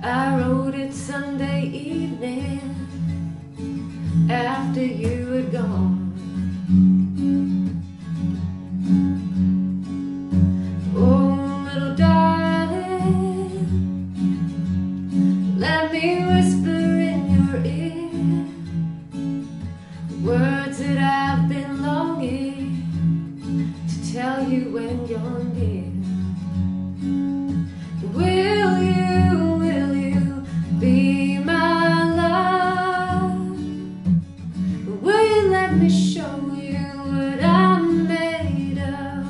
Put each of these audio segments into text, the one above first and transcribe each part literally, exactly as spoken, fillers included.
I wrote it Sunday evening after you had gone. Oh, little darling, let me whisper in your ear words that I've been longing to tell you when you're near. Will you, will you be my love? Will you let me show you what I'm made of?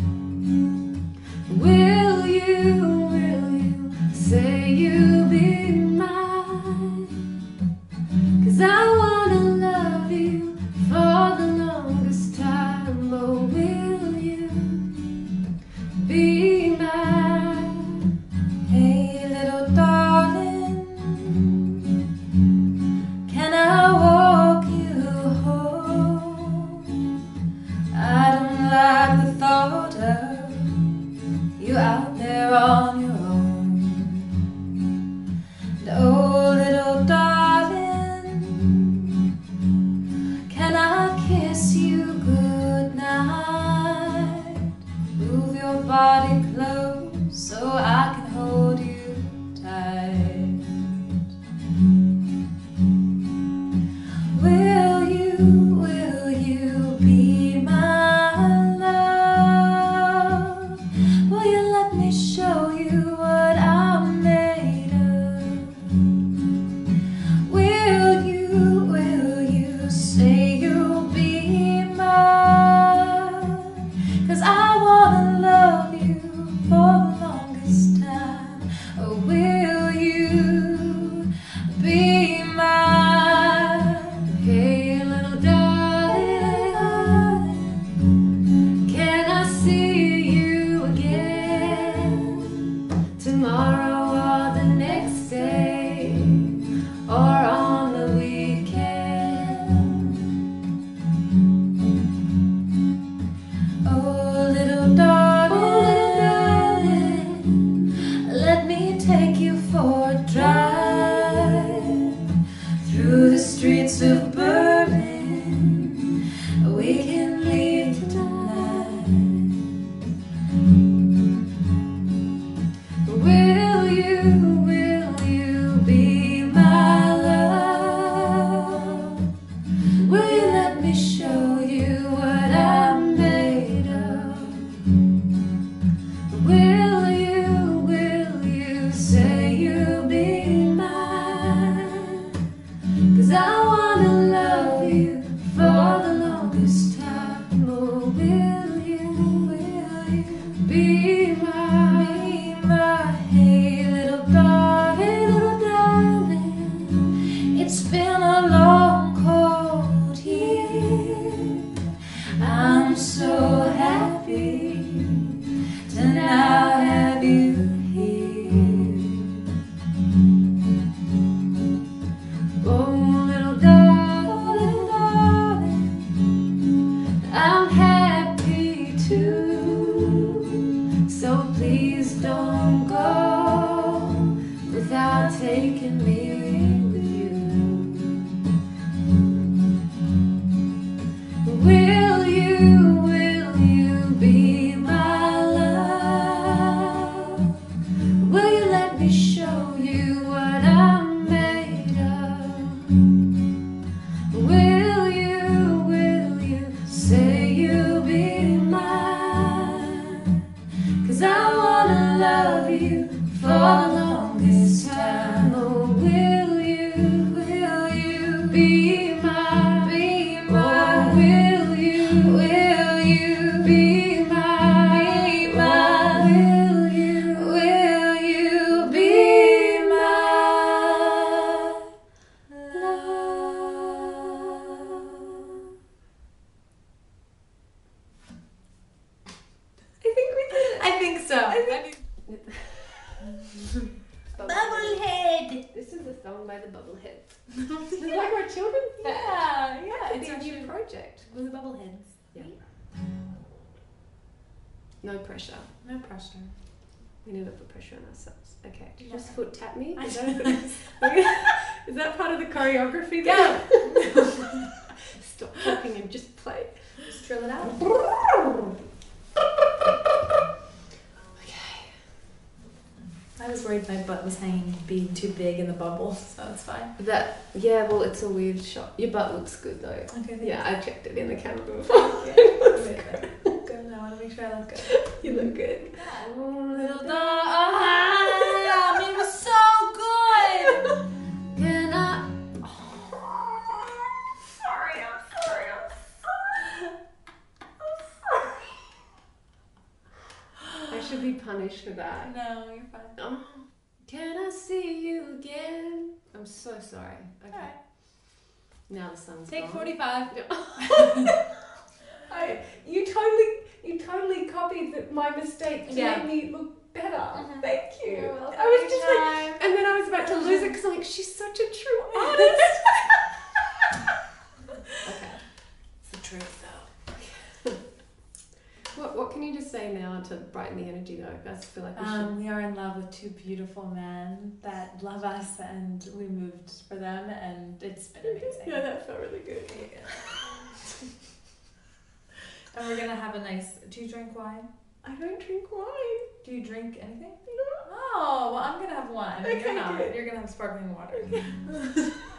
Will you, will you say you'll be mine? 'Cause I wanna love you for the longest time. Oh, will you be mine? Hey, little darling, can I walk you home? I don't like the thought of you out there on your own. And oh, little darling, can I kiss you goodnight? Move your body close so I can hold you tight. Will you, will you be my love? Will you let me show you what I'm made of? Will you, will you say you'll be mine? 'Cause I wanna love you for the longest time. Oh, will you be mine? Hey, little darling, can I see you again tomorrow or the next day or on the weekend? Oh, little darling, let me take you for a drive through the streets of Berlin. We can leave tonight. Will you, will you be my love? Will you let me show you what I'm made of? Will you, will you say you'll be mine? 'Cause I wanna love you for the longest time. Oh, will you, will you be mine? Be my, hey, little darling, little darling. It's been a long, cold year. I'm so happy to now have you here. Oh, little darling, Little darling, I'm happy too. So please don't go without taking me with you. Will you, will you be my love? Will you let me show you what I'm made of? Will you, will you say you'll be mine? 'Cause I wanna love you for the longest time. Oh, will you, will you be mine? Be mine. Oh, will you, will you be mine? Be mine. Will you, will you be my love? I think we did it. I think so. I think Bubblehead. This is a song by the Bubbleheads. This is like our children's band. yeah, yeah. It's It's our actually new project. with the Bubbleheads. Yeah. No pressure. No pressure. We never put pressure on ourselves. Okay, did you No. just foot tap me? I Is don't that, is that part of the choreography? Go! Stop talking and just play. Just drill it out. I was worried my butt was hanging, being too big in the bubble, so it's fine. That, yeah, well, it's a weird shot. Your butt looks good though. Okay, thank Yeah, you. I checked it in the camera before. Good. Good. I want to make sure I look good. You look good. Little dog, ah, it was so good. Can I? Oh, sorry, I'm sorry, I'm sorry. I'm sorry. I should be punished for that. No, you're fine. Oh, can I see you again? I'm so sorry. Okay. Alright. Now the sun's Take gone. forty-five. I, you totally, you totally copied the, my mistake to Yeah. make me look better. Mhm. Thank you. You're welcome. I was just Anytime. like, and then I was about to lose it because I'm like, she's such a true artist. Okay, It's the truth, though. what what can you just say now to brighten the energy though? I just feel like we Um, we are in love with two beautiful men that love us, and we moved for them, and it's been should. amazing. Yeah, that felt really good. And we're gonna have a nice. Do you drink wine? I don't drink wine. Do you drink anything? No. Oh, well, I'm gonna have wine. Okay, You're not. good. You're gonna have sparkling water.